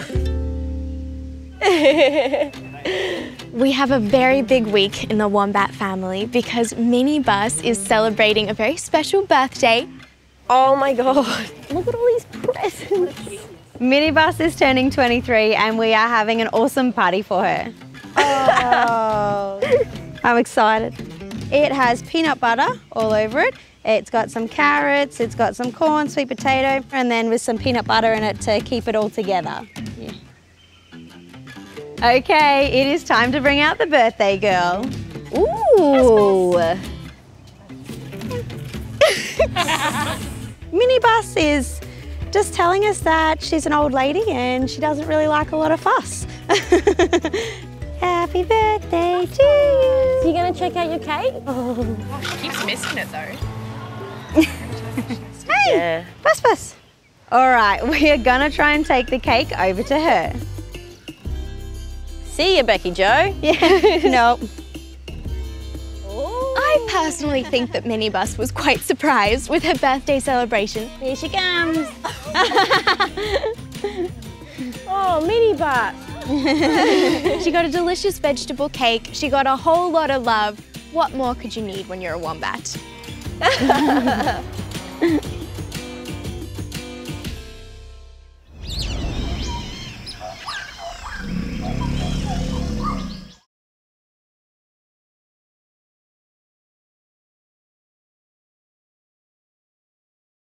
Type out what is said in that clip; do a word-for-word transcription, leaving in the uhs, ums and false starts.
We have a very big week in the Wombat family because Minibus is celebrating a very special birthday. Oh my God, look at all these presents. Minibus is turning twenty-three and we are having an awesome party for her. Oh, I'm excited. It has peanut butter all over it. It's got some carrots, it's got some corn, sweet potato, and then with some peanut butter in it to keep it all together. Yeah. Okay, it is time to bring out the birthday girl. Ooh. Minibus is just telling us that she's an old lady and she doesn't really like a lot of fuss. Happy birthday to you. So you gonna check out your cake? Oh, she keeps missing it though. Hey, yeah. Bus Bus. All right, we are gonna try and take the cake over to her. See you, Becky Joe. Yeah, nope. I personally think that Minibus was quite surprised with her birthday celebration. Here she comes. Oh, Minibus. She got a delicious vegetable cake. She got a whole lot of love. What more could you need when you're a wombat?